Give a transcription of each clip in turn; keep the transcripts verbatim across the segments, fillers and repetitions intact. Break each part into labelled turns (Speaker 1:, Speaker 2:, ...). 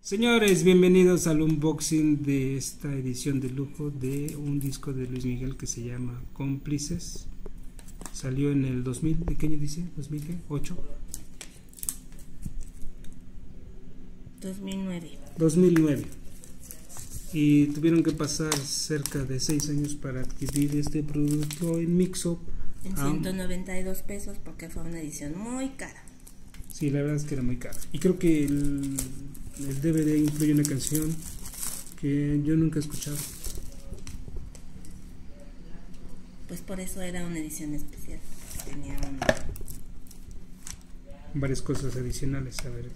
Speaker 1: Señores, bienvenidos al unboxing de esta edición de lujo de un disco de Luis Miguel que se llama Cómplices. Salió en el dos mil, ¿de qué año dice? ¿dos mil ocho?
Speaker 2: dos mil nueve.
Speaker 1: dos mil nueve. Y tuvieron que pasar cerca de seis años para adquirir este producto en Mixup.
Speaker 2: En ciento noventa y dos pesos porque fue una edición muy cara.
Speaker 1: Sí, la verdad es que era muy caro. Y creo que el, el D V D incluye una canción que yo nunca he escuchado.
Speaker 2: Pues por eso era una edición especial. Tenía un...
Speaker 1: varias cosas adicionales. A ver.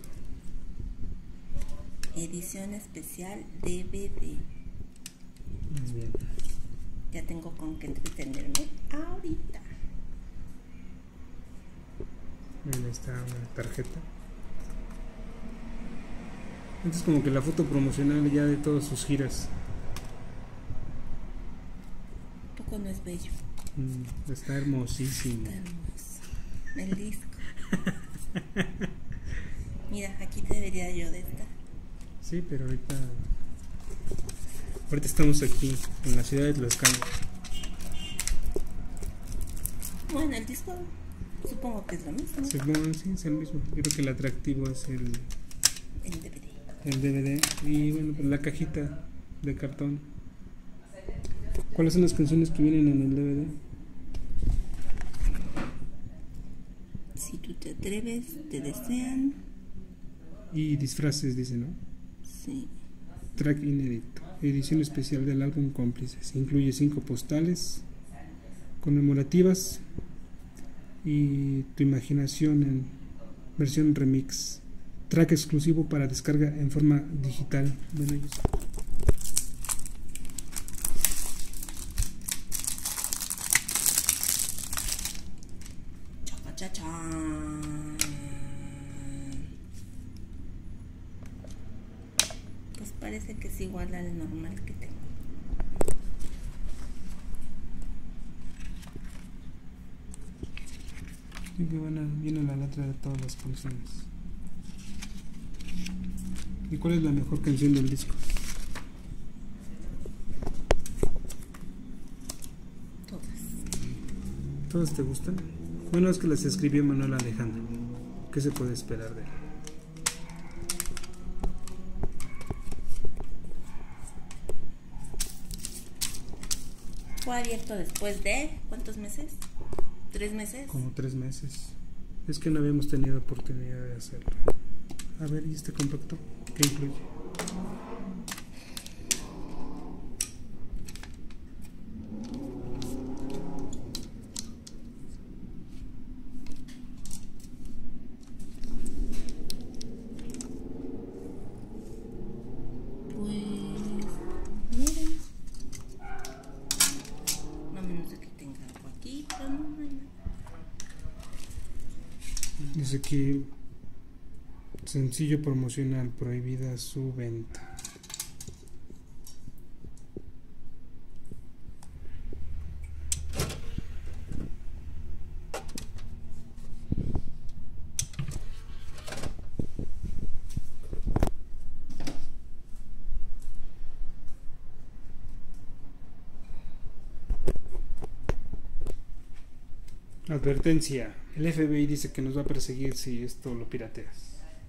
Speaker 2: Edición especial D V D.
Speaker 1: Muy bien.
Speaker 2: Ya tengo con qué entretenerme ahorita.
Speaker 1: Ahí está una tarjeta. Esta es como que la foto promocional ya de todas sus giras.
Speaker 2: Poco no es bello.
Speaker 1: Mm, está hermosísimo.
Speaker 2: Está hermoso. El disco. Mira, aquí debería yo de estar.
Speaker 1: Sí, pero ahorita ahorita estamos aquí en la ciudad de Tlaxcala.
Speaker 2: Bueno, el disco supongo que es lo mismo.
Speaker 1: Supongo, sí, es el mismo. Yo creo que el atractivo es el,
Speaker 2: El D V D.
Speaker 1: el D V D y bueno, pues la cajita de cartón. ¿Cuáles son las canciones que vienen en el D V D?
Speaker 2: Si tú te atreves, te desean.
Speaker 1: Y disfraces, dice, ¿no?
Speaker 2: Sí.
Speaker 1: Track inédito, edición especial del álbum Cómplices. Incluye cinco postales conmemorativas y Tu imaginación en versión remix. Track exclusivo para descarga en forma digital. Bueno, ellos.
Speaker 2: Chachachán. Pues parece que es igual al normal que tengo.
Speaker 1: Sí, que bueno, viene la letra de todas las canciones. ¿Y cuál es la mejor canción del disco?
Speaker 2: Todas.
Speaker 1: ¿Todas te gustan? Bueno, es que las escribió Manuel Alejandro. ¿Qué se puede esperar de él?
Speaker 2: Fue abierto después de ¿cuántos meses? ¿Tres meses?
Speaker 1: Como tres meses. Es que no habíamos tenido oportunidad de hacerlo. A ver, ¿y este compacto? ¿Qué incluye?
Speaker 2: Pues miren, no menos de que tenga algo aquí, pero no, no hay nada.
Speaker 1: Dice que sencillo promocional, prohibida su venta. Advertencia, el F B I dice que nos va a perseguir si esto lo pirateas.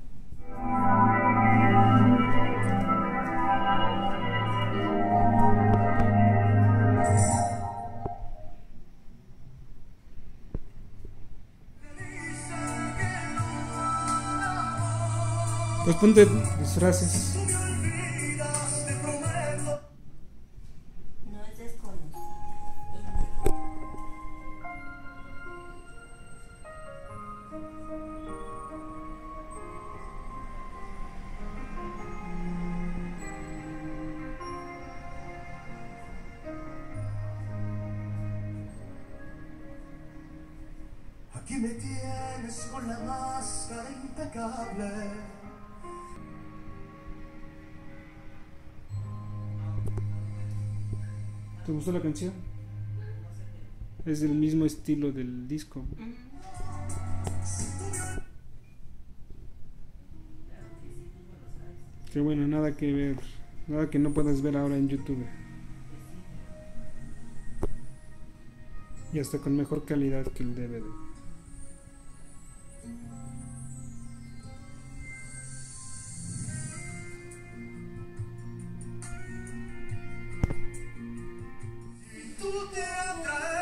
Speaker 1: Pues ponte disfraces.
Speaker 2: No es desconocido.
Speaker 3: Aquí me tienes con la máscara impecable.
Speaker 1: ¿Te gustó la canción? Es del mismo estilo del disco. Que bueno, nada que ver, nada que no puedas ver ahora en YouTube. Y hasta con mejor calidad que el D V D.
Speaker 3: Tú te atreves.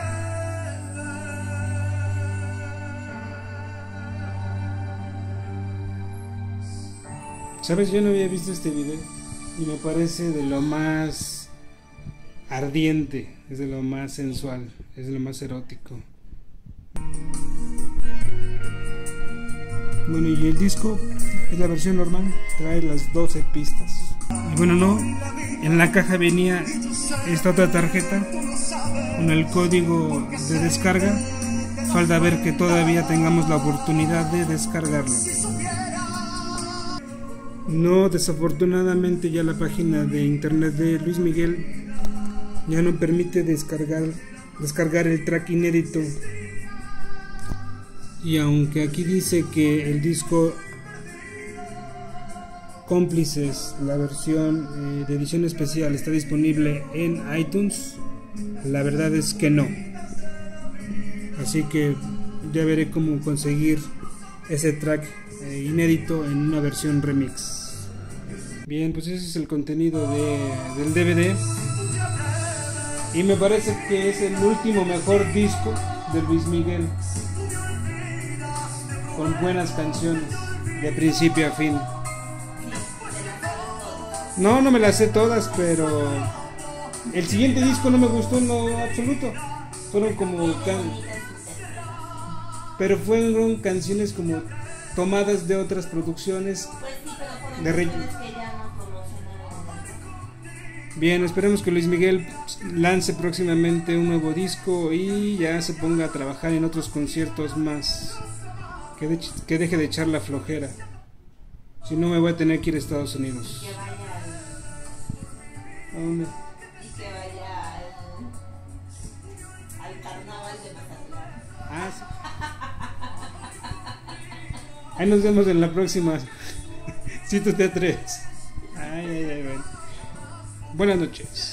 Speaker 1: ¿Sabes? Yo no había visto este video y me parece de lo más ardiente, es de lo más sensual, es de lo más erótico. Bueno, y el disco es la versión normal, trae las doce pistas. Y bueno, no, en la caja venía esta otra tarjeta con el código de descarga. Falta ver que todavía tengamos la oportunidad de descargarlo. No, desafortunadamente ya la página de internet de Luis Miguel ya no permite descargar, descargar el track inédito. Y aunque aquí dice que el disco Cómplices, la versión eh, de edición especial, está disponible en iTunes, la verdad es que no. Así que ya veré cómo conseguir ese track eh, inédito en una versión remix. Bien, pues ese es el contenido de, del D V D. Y me parece que es el último mejor disco de Luis Miguel, con buenas canciones de principio a fin. No, no me las sé todas, pero el siguiente disco no me gustó en lo absoluto. Fueron como can... pero fueron canciones como tomadas de otras producciones.
Speaker 2: Pues sí, pero fueron
Speaker 1: de re...
Speaker 2: canciones que ya no promocionaron.
Speaker 1: Bien, esperemos que Luis Miguel lance próximamente un nuevo disco y ya se ponga a trabajar en otros conciertos más. Que, de... que deje de echar la flojera. Si no, me voy a tener que ir a Estados Unidos.
Speaker 2: Que vaya al...
Speaker 1: ¿A dónde?
Speaker 2: Y que vaya al... al carnaval de Mazatlán.
Speaker 1: Ah, sí. Ahí nos vemos en la próxima. Si tú te atreves. Ay, ay, ay, bueno. Buenas noches.